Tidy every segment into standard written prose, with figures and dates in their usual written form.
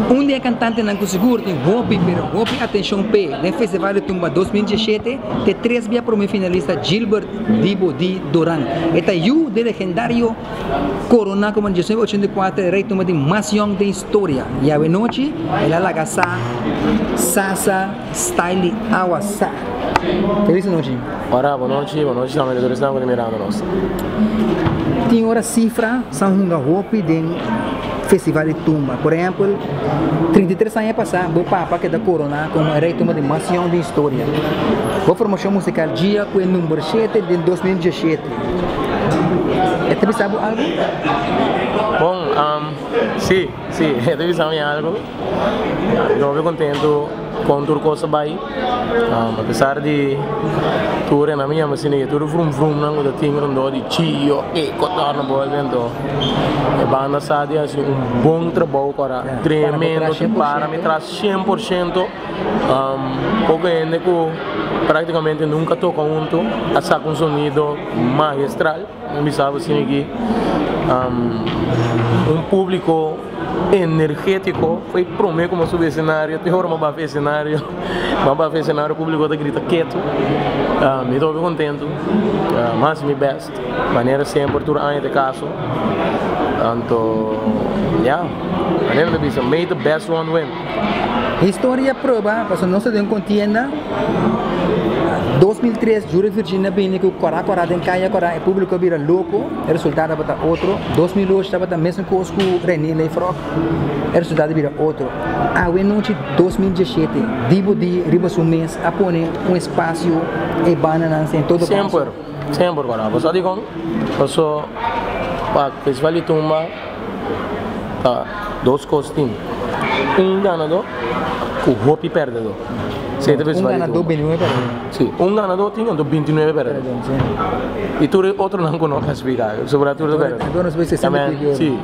Um dia cantante não conseguiu, tem Hopi, pero Hopi atenção P. No Festival de Tumba 2017, tem 3 via para o finalista Gilbert Dibo Di Duran. Eta you de legendário Corona como em 1984, rei Tumba de mais young da história. E a noite, ela lagasa, sasa, style, awasa. Feliz noite. Ora, boa noite, também de estão mirando nós. Tem hora cifra, são hunga Hopi de Festival de Tumba. Por exemplo, 33 anos passado, o Papa que é da Corona como rei Tumba de mais young da história. A formação musical dia com o número 7 de 2017. Você sabe algo? Bom, sim, eu sabe algo. Estou muito contente com tudo que você vai. Apesar de tudo na minha macina, tudo vrum não da tinha um de tio e cotar na boa dentro. A banda sabe assim bom trabalho para tremendo para me traz 100%. Porque ainda que praticamente nunca toca junto, saca sonido magistral. Me sabe assim aqui público energético foi para mim como subir cenário, tem hora uma vez cenário, o público está grita quieto, me estou bem contente, mas me best, maneira sempre por ano de caso, então, maneira de bisa, may the best one win. História prova, para não se den contienda. 2003, Júri Virginia bem que o Corá tem caia Corá, o público vira louco, o resultado estava outro. 2008 estava a mesma coisa com o René Leifrock, o resultado vira outro. A noite 2017, Dibo Di Ribasumens a pôr espaço e bananas em todo o país. Sempre, Corá. Você digo, passou para o Festival de Tumba, dois costumes. Ganador, o Hopi perdedor. Ganador 29 perdedor. Sim, ganador tinha 29 perdedor. E tu outro não conhece explicar, sobretudo perdedor. Sim,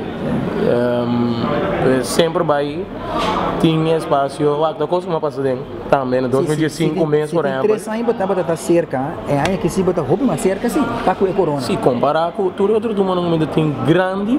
sempre vai tinha espaço, a coisa que passa dentro também, 2005 meses por exemplo. 3 anos botava cerca, é aí que se bota roupa uma cerca sim, tá com a corona. Sim, comparar com tudo outro do mundo tem grande,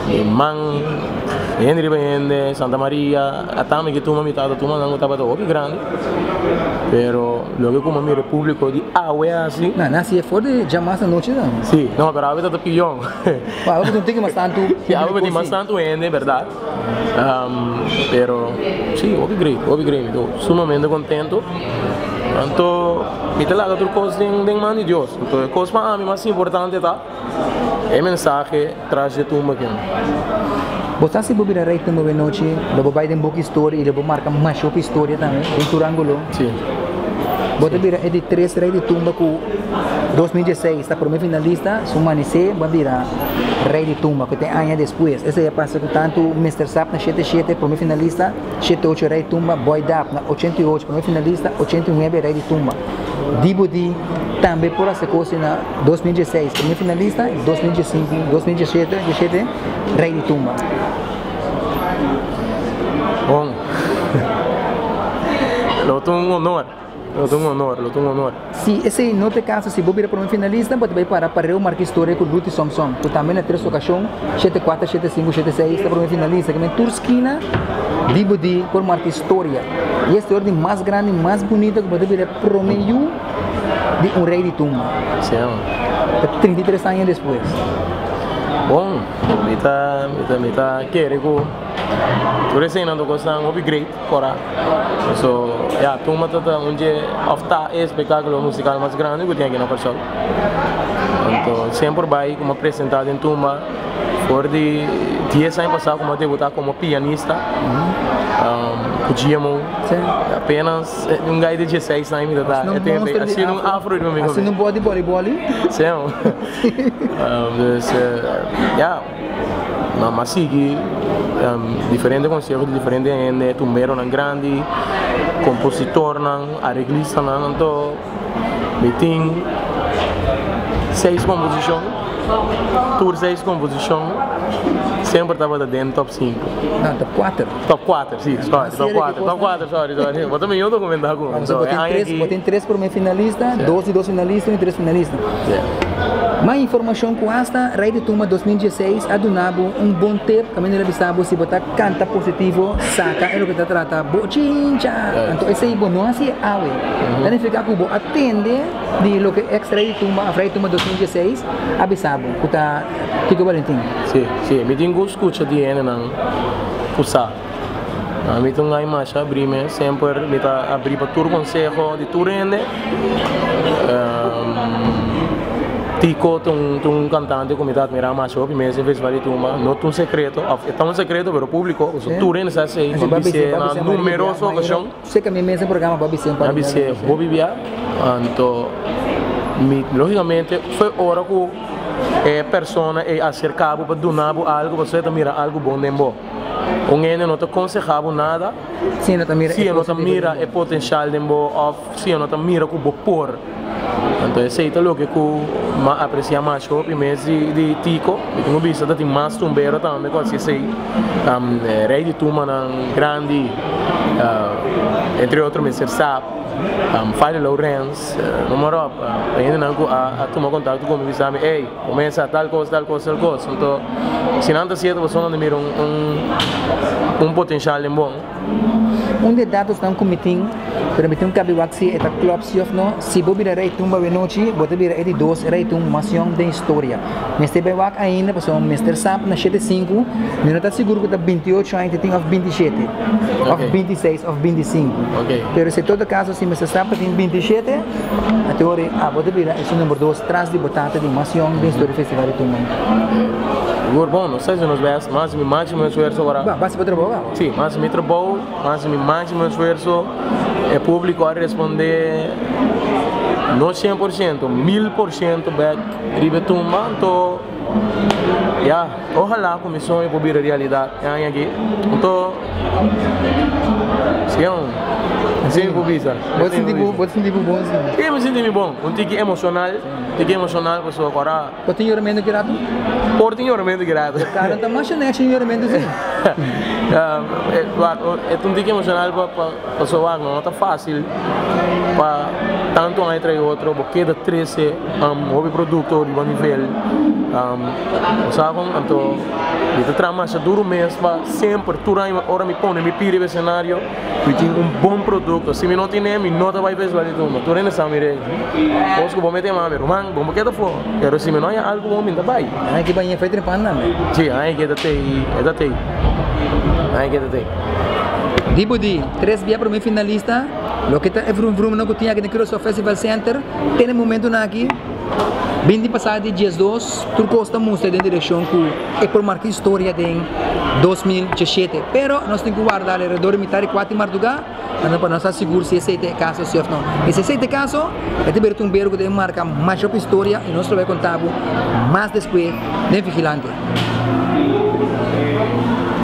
Henry Bende, Santa Maria, até que tu mitad tu não estava tão grande, pero logo como mi repúblico de agua assim. Não, nasce é fora de jamais a noite não. Sim, não, pero a vida tá pior. Ah, eu não tenho mais tanto. A vida tem mais tanto ainda, verdade. Pero sim, obrigado, estou sumamente contento. Então, me te laga tudo coisa de mão de Deus. Então, a coisa para mim mais importante tá é mensagem traz de tumba aqui. Você se bobira rei tumba de noite, depois vai de book história e depois marca mais shop história também, em Turangulo. Sim. Você vira é de 3 rei de tumba com 2016, está primeiro finalista, Sumanise, vai virar rei de tumba, que tem anos depois. Esse já passa com tanto Mr. Sap na 77, primeiro finalista, 78 rei de tumba, Boy Dap na 88, primeiro finalista, 89 rei de tumba. Dibo Di também por essa coisa na 2016, primeiro finalista, 2005, 2017, rei de tumba. Bom, é um honor. Se esse não te caso, se você para um finalista, você vai para o marca história com Luti Samson, que também é 3 ocasiões, 74, 75, 76, para um finalista, que é Turskina, Dibo Di, por marca história. E esta ordem mais grande, mais bonita, que você vai para o meio de um rei de tumba. Sim. 33 anos depois. Bom, me tá querendo por isso ainda estou gostando de upgrade agora. So, tumba tá onde ofta é espetáculo musical mais grande que tem aqui na Parsol. Então, sempre vai como apresentado em tumba. Por de 10 anos passado como debutar como pianista. Podíamos apenas um guy de 16 anos ainda tá. Assim um afro de mim. Assim um body voleibol. Sim. Mas sigue diferente concertos, diferente gente, tumbero nan grande, compositor nan, arreglista nan, então tem 6 composições, tour 6 composições, sempre estava dentro do top 5. Não, top 4. Top 4, sim, sorry, top 4, top 4, sorry. Eu também eu documentar com Botem 3 primeiro finalista, 2 finalistas e 3 finalistas. Mais informação com esta, Rei de Tumba 2016, adunabo bom tempo, caminho de Bissau, se botar canta positivo, saca, é o que está tratando, bochincha. Então, esse aí, não é assim, awe. Então, fica com atende de lo que ex-Rei de Tumba, a Rei de Tumba 2016, a Bissau, que está, Kiko Valentim. Sim, me tenho escuta de ele, não, puxa. A mim tem uma abrir sempre me tá abrir para todo conselho de Turende. Tico um cantante como está mirando mais sobre mesmo vez vale tumba não tem segredo é um segredo para o público o Turende sabe se é numerosa ocasião sei que a minha mesa programa Bobby Via então logicamente foi hora que a pessoa é acercado para donar algo você tá mira algo bom dentro ele não te aconselhava nada se não te mira é potencial dentro se não te mira que o por então esse é o que eu aprecio mais sobre mês de Tico eu tenho visto que tem mais tumbeiro também quase sei Rei de Tumba grande entre outros Mr. Sap Fire Lawrence número ainda não a tomar contato comigo e sabe ei começa tal coisa então se não está certo você não mira potencial bom de dados estão cometindo permitem um cabelo que é da club se você virar Rei Tumba de noite você virar de 2 Rei Tumba mação de história mas se você ainda passou Mr. Sap na 75 não está seguro que está 28 ainda tem of 27 of 26 of 25 mas se todo caso se Mr. Sap tem 27 a teoria você virar esse número 2 traz de botata de mação de história festival de Tumba bom, não sei se nos vês, mas me máximo esforço agora. Vai se trabalhar? Sim, mas me trabalho, mas me máximo esforço é público a responder não 100%, 1000% back ribe tumba, então ojalá a comissão pode vir a realidade aqui. Então, sim, publica. Você sentir bom sim? Sim, me senti bom. Tique emocional, pessoa agora. Você tem oramento grato? Tem oramento grato. Cara, tá mais conexão em oramento sim. É tique emocional para pessoa não está fácil para tanto um entre outro, porque da 13 hobby produto de bom nível. Sabe então ele trabalha duro mesmo sempre tudo hora me põe me pide o cenário e tem bom produto se me não tem nem não vai ver vale tudo tu não sabe mire posso que vou meter mais romang vamos que tá fora pero se me não há algo bom ainda vai aí que vai feito em panna sim aí que Tipo de 3 dias para o meu finalista, o que está vrum não tinha aqui no Microsoft Festival Center, tem um momento aqui, bem de passado de dias 2, tu costa mostra em direção que é por marcar história de 2017, pero nós temos que guardar ao redor de metade de 4 de madrugada, para nós estar seguros se esse é o caso ou não. E se esse é o caso, é de ver um beiro que marca mais história e nós vamos contar mais depois de vigilante.